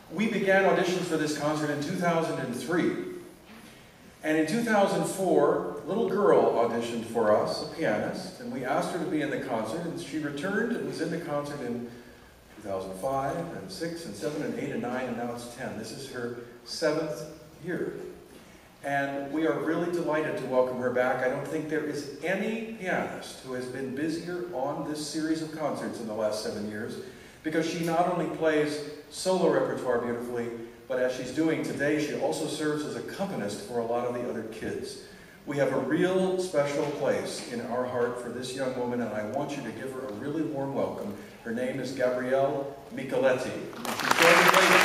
We began auditions for this concert in 2003. And in 2004, a little girl auditioned for us, a pianist, and we asked her to be in the concert, and she returned and was in the concert in 2005, and 6, and 7, and 8, and 9, and now it's 10. This is her 7th year. And we are really delighted to welcome her back. I don't think there is any pianist who has been busier on this series of concerts in the last 7 years, because she not only plays solo repertoire beautifully, but as she's doing today, she also serves as accompanist for a lot of the other kids. We have a real special place in our heart for this young woman, and I want you to give her a really warm welcome. Her name is Gabrielle Micheletti. She's going to play